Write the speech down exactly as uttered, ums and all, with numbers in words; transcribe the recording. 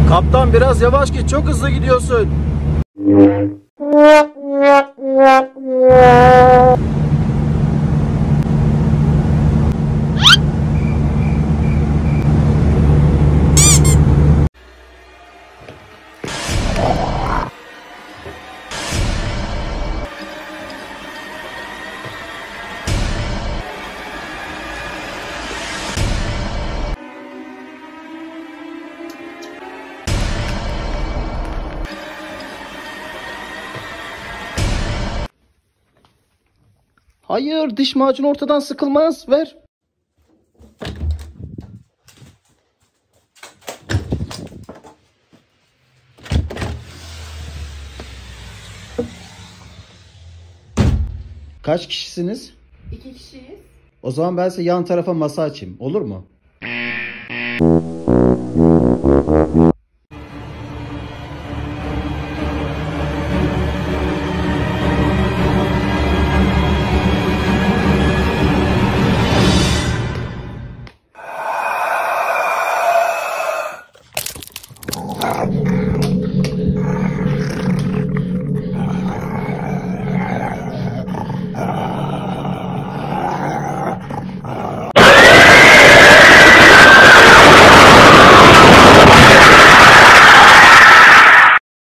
Kaptan biraz yavaş git, çok hızlı gidiyorsun. Hayır, diş macunu ortadan sıkılmaz. Ver. Kaç kişisiniz? İki kişiyiz. O zaman ben size yan tarafa masa açayım. Olur mu?